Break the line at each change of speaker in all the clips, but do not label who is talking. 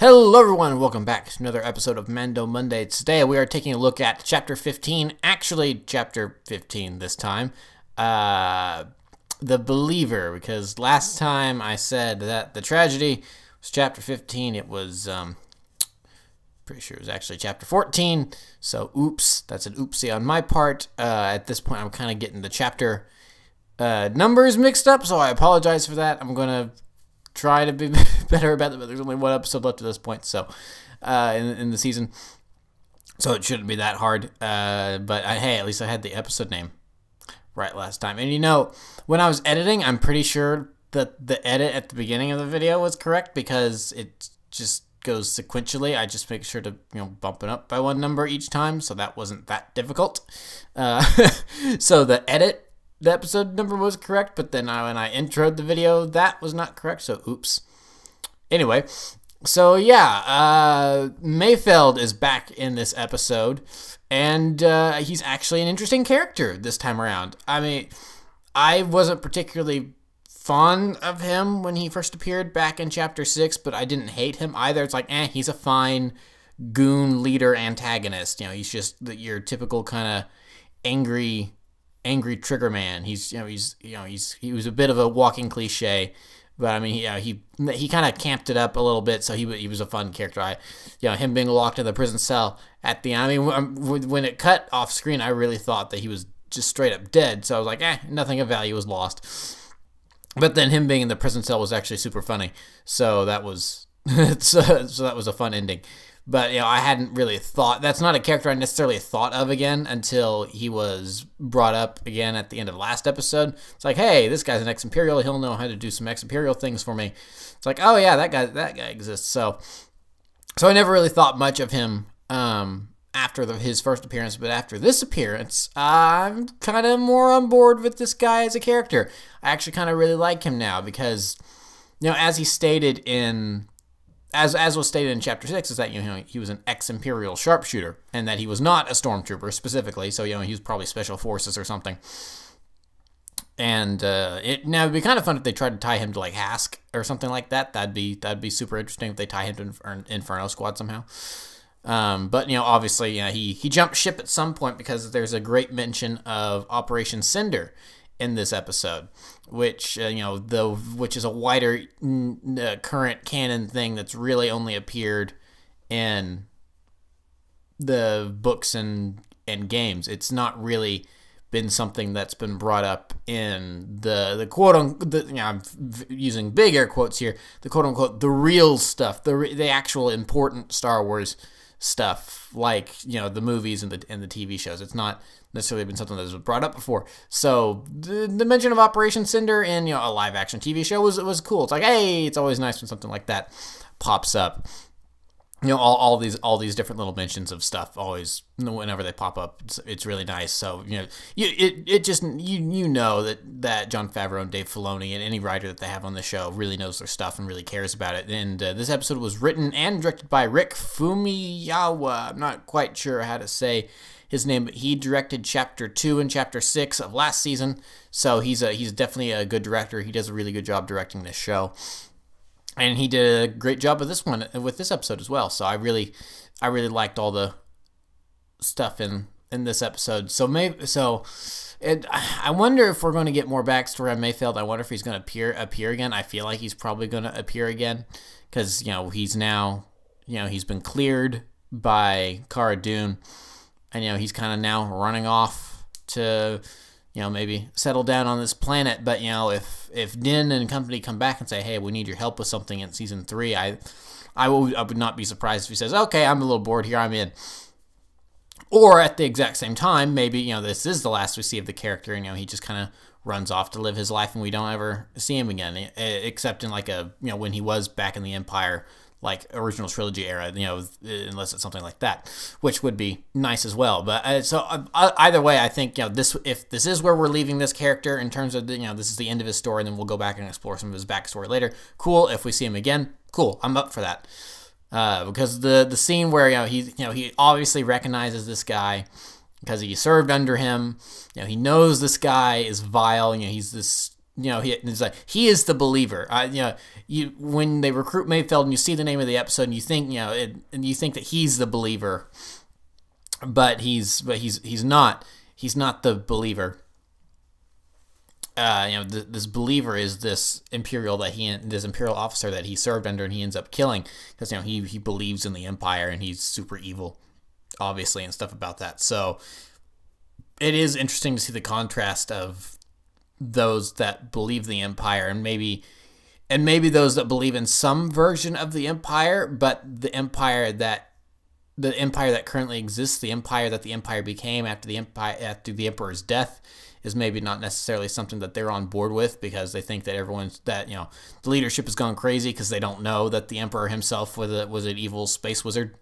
Hello everyone and welcome back to another episode of Mando Monday. Today we are taking a look at Chapter 15, actually Chapter 15 this time, The Believer, because last time I said that the tragedy was Chapter 15, it was, pretty sure it was actually Chapter 14, so oops, that's an oopsie on my part. At this point I'm kind of getting the chapter numbers mixed up, so I apologize for that. I'm going to try to be better about it, but there's only one episode left at this point, so in the season, so it shouldn't be that hard. But hey, at least I had the episode name right last time. And you know, when I was editing, I'm pretty sure that the edit at the beginning of the video was correct because it just goes sequentially. I just make sure to bump it up by one number each time, so that wasn't that difficult. So the episode number was correct, but then when I introed the video, that was not correct, so oops. Anyway, so yeah, Mayfeld is back in this episode, and he's actually an interesting character this time around. I mean, I wasn't particularly fond of him when he first appeared back in Chapter 6, but I didn't hate him either. It's like, he's a fine goon leader antagonist. He's just your typical kind of angry trigger man. He was a bit of a walking cliche, but I mean, he kind of camped it up a little bit, so he was a fun character. Him being locked in the prison cell at the end. I mean, when it cut off screen, I really thought that he was just straight up dead. So I was like, nothing of value was lost. But then him being in the prison cell was actually super funny. So that was so that was a fun ending. But, I hadn't really thought, that's not a character I necessarily thought of again until he was brought up again at the end of the last episode. It's like, hey, this guy's an ex-Imperial. He'll know how to do some ex-Imperial things for me. It's like, oh yeah, that guy exists. So I never really thought much of him after his first appearance. But after this appearance, I'm kind of more on board with this guy as a character. I actually kind of really like him now because, as he stated in... As was stated in Chapter 6, is that he was an ex-Imperial sharpshooter, and that he was not a stormtrooper specifically, so he was probably Special Forces or something. And now it'd be kind of fun if they tried to tie him to like Hask or something like that. That'd be super interesting if they tie him to Inferno Squad somehow. But obviously he jumped ship at some point because there's a great mention of Operation Cinder in this episode, which which is a wider current canon thing that's really only appeared in the books and games. It's not really been something that's been brought up in the quote unquote, I'm using big air quotes here, the quote unquote the real stuff, the actual important Star Wars stuff, like the movies and the TV shows. It's not necessarily been something that was brought up before. So the mention of Operation Cinder in a live action TV show was cool. It's like, hey, it's always nice when something like that pops up. All these different little mentions of stuff always, whenever they pop up, it's really nice. So it just that Jon Favreau and Dave Filoni and any writer that they have on the show really knows their stuff and really cares about it. And this episode was written and directed by Rick Fumiyawa. I'm not quite sure how to say his name, but he directed Chapter 2 and Chapter 6 of last season. So he's definitely a good director. He does a really good job directing this show. And he did a great job with this episode as well. So I really liked all the stuff in this episode. I wonder if we're going to get more backstory on Mayfeld. I wonder if he's going to appear again. I feel like he's probably going to appear again because he's now he's been cleared by Cara Dune, and he's kind of now running off to maybe settle down on this planet. But if Din and company come back and say, hey, we need your help with something in Season 3, I would not be surprised if he says, okay, I'm a little bored here, I'm in. Or at the exact same time, maybe this is the last we see of the character, and he just kind of runs off to live his life, and we don't ever see him again, except in like when he was back in the Empire, like original trilogy era, unless it's something like that, which would be nice as well. But either way, I think if this is where we're leaving this character in terms of this is the end of his story, and then we'll go back and explore some of his backstory later. Cool. If we see him again, cool. I'm up for that. Because the scene where he obviously recognizes this guy because he served under him. He knows this guy is vile. He's this he's like, he is the believer. When they recruit Mayfeld and you see the name of the episode and you think, and you think that he's the believer, but he's not. He's not the believer. This believer is this imperial officer that he served under and he ends up killing because he believes in the Empire and he's super evil, obviously, and stuff about that. So it is interesting to see the contrast of those that believe the Empire and maybe those that believe in some version of the Empire, but the empire that currently exists, the empire that the Empire became after the Emperor's death, is maybe not necessarily something that they're on board with because they think that the leadership has gone crazy because they don't know that the Emperor himself was an evil space wizard.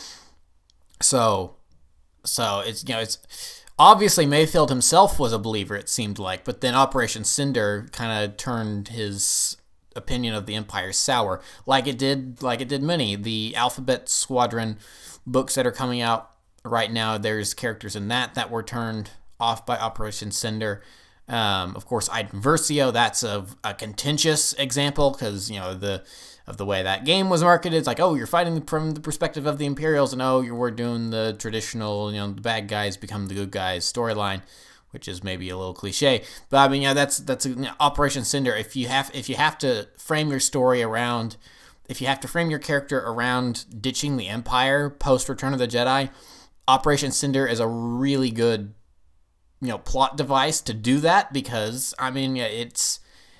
So it's obviously Mayfeld himself was a believer, it seemed like, but then Operation Cinder kind of turned his opinion of the Empire sour, like it did many. The Alphabet Squadron books that are coming out right now, there's characters in that were turned off by Operation Cinder. Of course, Iden Versio, that's a contentious example because of the way that game was marketed. It's like, oh, you're fighting from the perspective of the Imperials, and we're doing the traditional, the bad guys become the good guys storyline, which is maybe a little cliche. But I mean, that's Operation Cinder. If you have to frame your story around, if you have to frame your character around ditching the Empire post Return of the Jedi, Operation Cinder is a really good plot device to do that because it's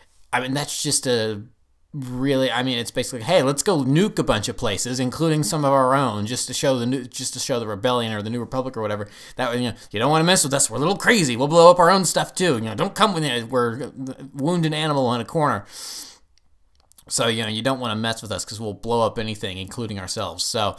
basically, hey, let's go nuke a bunch of places, including some of our own, just to show the rebellion or the New Republic or whatever. That you don't want to mess with us. We're a little crazy. We'll blow up our own stuff too. Don't come with it. We're wound an animal in a corner. So you don't want to mess with us because we'll blow up anything, including ourselves. So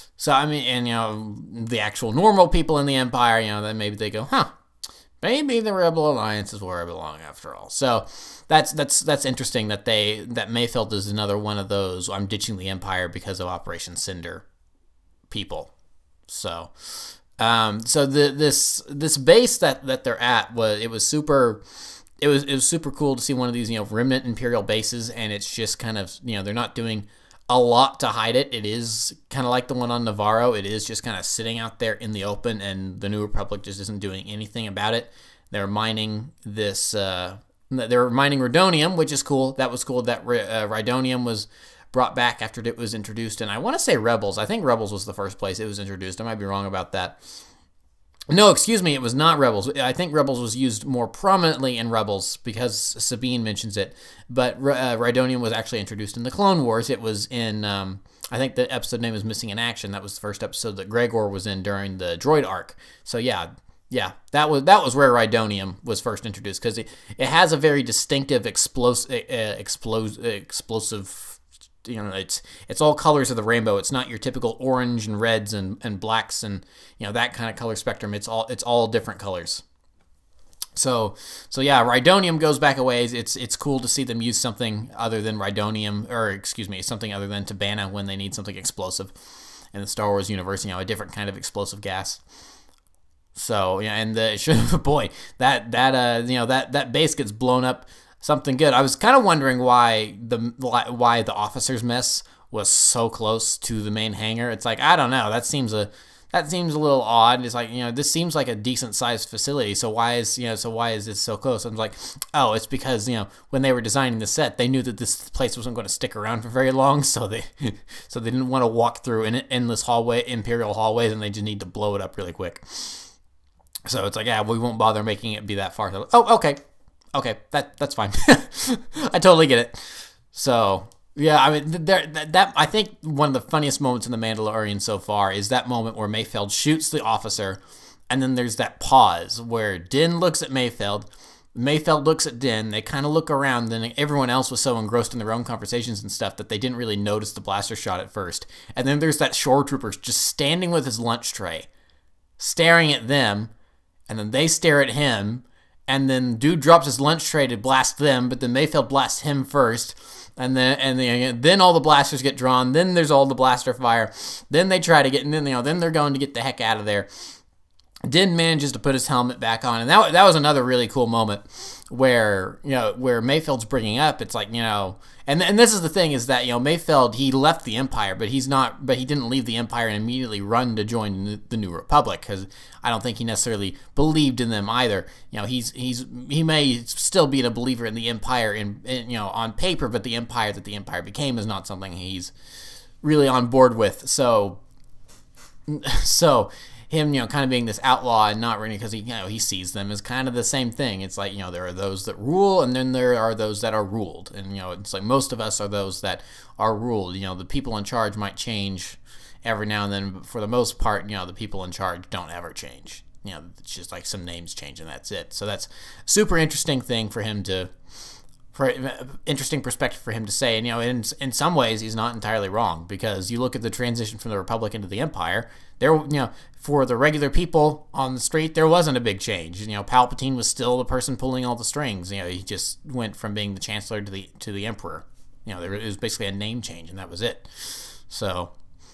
the actual normal people in the Empire, then maybe they go, maybe the Rebel Alliance is where I belong after all. So that's interesting that Mayfeld is another one of those, I'm ditching the Empire because of Operation Cinder people. So this base that they're at was super cool to see one of these remnant Imperial bases, and it's just kind of they're not doing a lot to hide it. It is kind of like the one on Navarro. It is just kind of sitting out there in the open, and the New Republic just isn't doing anything about it. They're mining this. They're mining Rhydonium, which is cool. That was cool that Rhydonium was brought back after it was introduced. And I want to say Rebels. I think Rebels was the first place it was introduced. I might be wrong about that. No, excuse me, it was not Rebels. I think Rebels was used more prominently in Rebels because Sabine mentions it. But Rhydonium was actually introduced in the Clone Wars. It was in, I think the episode name was Missing in Action. That was the first episode that Gregor was in during the droid arc. So yeah, that was where Rhydonium was first introduced because it has a very distinctive explosive. It's all colors of the rainbow. It's not your typical orange and reds and blacks and that kind of color spectrum. It's all different colors. So yeah, Rhydonium goes back a ways. It's cool to see them use something other than Rhydonium, or excuse me, something other than Tabana when they need something explosive in the Star Wars universe. A different kind of explosive gas. So yeah, and boy, that base gets blown up. Something good. I was kind of wondering why the officers' mess was so close to the main hangar. It's like, I don't know. That seems a little odd. It's like, this seems like a decent sized facility. So why is this so close? I was like, oh, it's because when they were designing the set, they knew that this place wasn't going to stick around for very long. So they didn't want to walk through an endless Imperial hallways, and they just need to blow it up really quick. So it's like, yeah, we won't bother making it be that far. So, oh, okay. Okay, that's fine. I totally get it. So yeah, I mean, I think one of the funniest moments in The Mandalorian so far is that moment where Mayfeld shoots the officer, and then there's that pause where Din looks at Mayfeld looks at Din, they kind of look around, then everyone else was so engrossed in their own conversations and stuff that they didn't really notice the blaster shot at first. And then there's that shore trooper just standing with his lunch tray, staring at them, and then they stare at him. And then dude drops his lunch tray to blast them, but then Mayfeld blasts him first. And then all the blasters get drawn. Then there's all the blaster fire. Then they try to get, and then they're going to get the heck out of there. Din manages to put his helmet back on, and that was another really cool moment where where Mayfeld's bringing up, it's like, and this is the thing, is that Mayfeld, he left the Empire, but he didn't leave the Empire and immediately run to join the New Republic, because I don't think he necessarily believed in them either. He may still be a believer in the Empire on paper, but the Empire that the Empire became is not something he's really on board with. So him, kind of being this outlaw and not really, because he sees them as kind of the same thing. It's like, there are those that rule, and then there are those that are ruled. And, it's like most of us are those that are ruled. The people in charge might change every now and then, but for the most part, the people in charge don't ever change. It's just like some names change and that's it. So that's a super interesting thing for him to, interesting perspective for him to say. And, in some ways, he's not entirely wrong, because you look at the transition from the Republic into the Empire, there, for the regular people on the street, there wasn't a big change. Palpatine was still the person pulling all the strings. He just went from being the Chancellor to the Emperor. It was basically a name change, and that was it. So,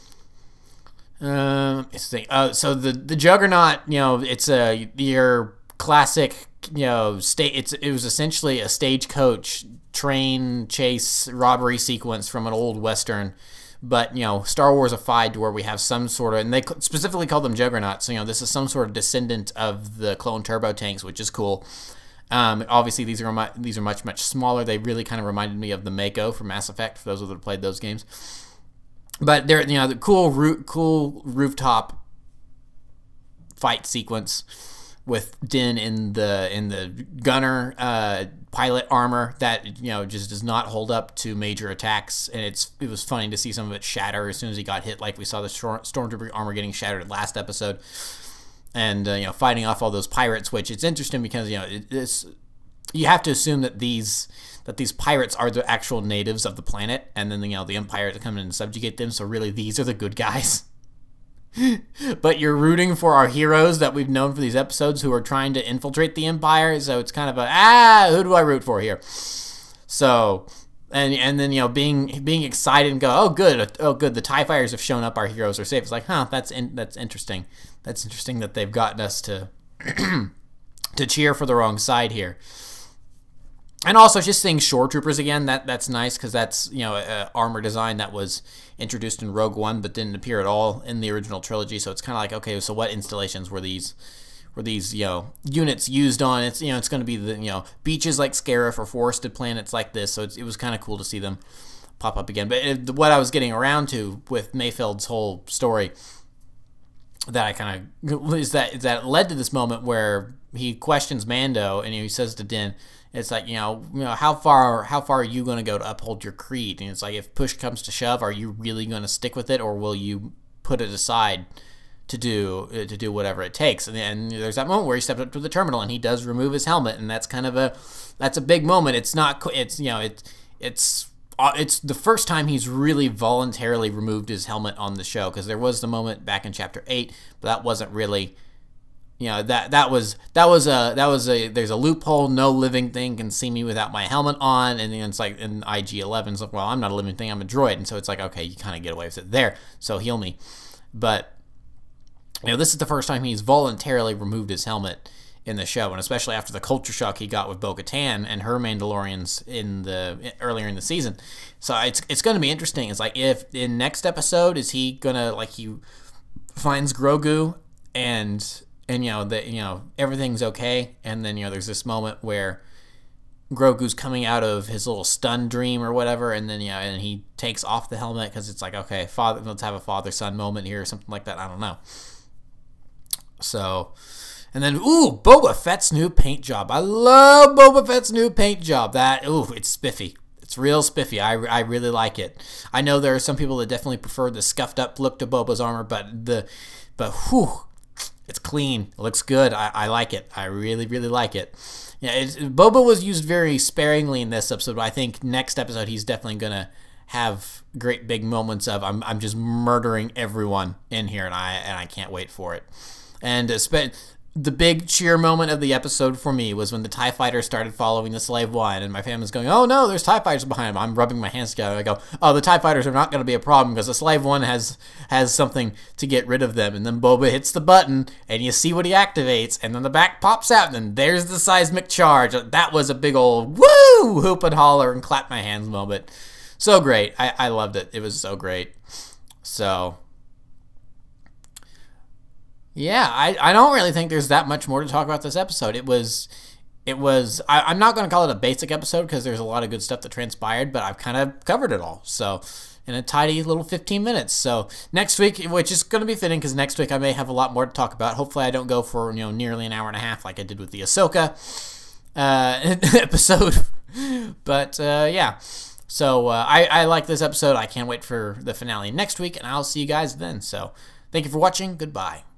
so the Juggernaut, it's your classic, it was essentially a stagecoach train chase robbery sequence from an old Western. But, Star Wars-ified to where we have some sort of, and they specifically call them Juggernauts, so, this is some sort of descendant of the clone turbo tanks, which is cool. Obviously, these are much, much smaller. They really kind of reminded me of the Mako from Mass Effect, for those that have played those games. But they're, the cool rooftop fight sequence with Din in the gunner pilot armor that just does not hold up to major attacks, and it was funny to see some of it shatter as soon as he got hit, like we saw the stormtrooper armor getting shattered last episode, and fighting off all those pirates. Which it's interesting because you have to assume that these pirates are the actual natives of the planet, and then the Empire to come in and subjugate them. So really, these are the good guys. But you're rooting for our heroes that we've known for these episodes who are trying to infiltrate the Empire, so it's kind of who do I root for here? So, and then being excited and go, oh good, the TIE fighters have shown up, our heroes are safe. It's like, that's interesting. That's interesting that they've gotten us to to cheer for the wrong side here. And also just seeing shore troopers again, that's nice, because that's armor design that was introduced in Rogue One but didn't appear at all in the original trilogy. So it's kind of like, okay, so what installations were these units used on? It's it's going to be the beaches like Scarif or forested planets like this. So it was kind of cool to see them pop up again. But what I was getting around to with Mayfeld's whole story, that I kind of is that it led to this moment where he questions Mando, and he says to Din, it's like, how far are you going to go to uphold your creed? And it's like, if push comes to shove, are you really going to stick with it, or will you put it aside to do whatever it takes? And there's that moment where he steps up to the terminal and he does remove his helmet, and that's kind of a big moment. It's not, it's the first time he's really voluntarily removed his helmet on the show, because there was the moment back in Chapter 8, but that wasn't really. That was a there's a loophole. No living thing can see me without my helmet on, and then it's like in IG-11's like, well, I'm not a living thing, I'm a droid, and so it's like, okay, you kind of get away with it there, so heal me. But this is the first time he's voluntarily removed his helmet in the show, and especially after the culture shock he got with Bo-Katan and her Mandalorians earlier in the season. So it's going to be interesting. It's like, if in next episode is he gonna, like, he finds Grogu and everything's okay, and then there's this moment where Grogu's coming out of his little stun dream or whatever, and then and he takes off the helmet, because it's like, okay, let's have a father-son moment here or something like that. I don't know. So, and then Boba Fett's new paint job. I love Boba Fett's new paint job. It's spiffy. It's real spiffy. I really like it. I know there are some people that definitely prefer the scuffed up look to Boba's armor, but it's clean. It looks good. I like it. I really, really like it. Boba was used very sparingly in this episode, but I think next episode he's definitely going to have great big moments of I'm just murdering everyone in here, and I can't wait for it. And the big cheer moment of the episode for me was when the TIE fighter started following the Slave One, and my family's going, oh no, there's TIE fighters behind him. I'm rubbing my hands together. I go, oh, the TIE fighters are not going to be a problem because the Slave One has something to get rid of them. And then Boba hits the button, and you see what he activates, and then the back pops out, and then there's the seismic charge. That was a big old woo, hoop and holler and clap my hands moment. So great. I loved it. It was so great. So... yeah, I don't really think there's that much more to talk about this episode. I'm not going to call it a basic episode because there's a lot of good stuff that transpired, but I've kind of covered it all. So, in a tidy little 15 minutes. So, next week, which is going to be fitting because next week I may have a lot more to talk about. Hopefully I don't go for, nearly an hour and a half like I did with the Ahsoka episode. But, yeah. So, I like this episode. I can't wait for the finale next week, and I'll see you guys then. So, thank you for watching. Goodbye.